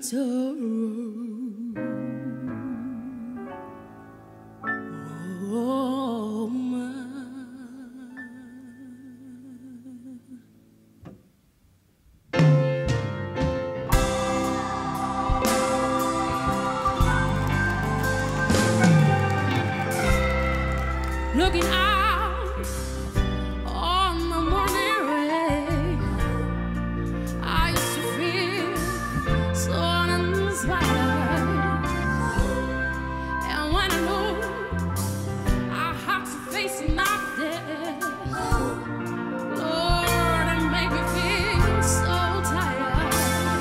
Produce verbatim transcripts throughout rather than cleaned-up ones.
natural. Oh, my. Looking out on the morning rain, I used to feel so uninspired. And when I know I have to face another day, Lord, it make me feel so tired.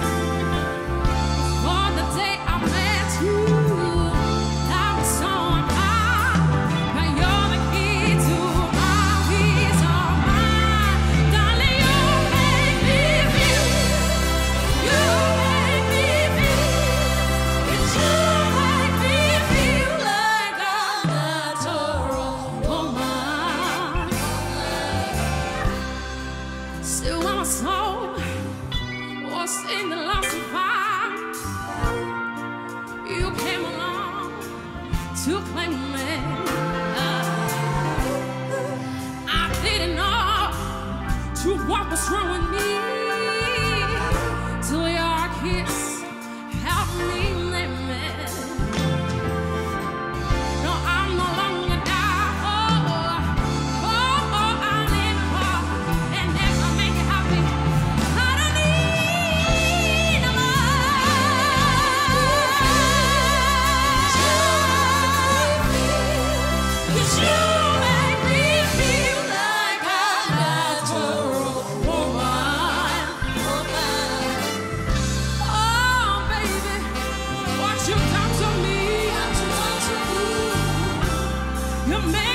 For the day I met you, I was so unkind. But you're the key to my peace of mind. Darling, you make me feel, you make me feel, yes, you make me feel like a natural woman. Still when my soul was in the lost and found, you came along to claim me. I didn't know to what was wrong with me till your kiss helped me name it. No, I'm no longer down. Oh, oh, oh, I live for, and if I make you happy, I don't need no more. 'Cause you make me feel like a natural woman. Oh, baby, what you done to me, you made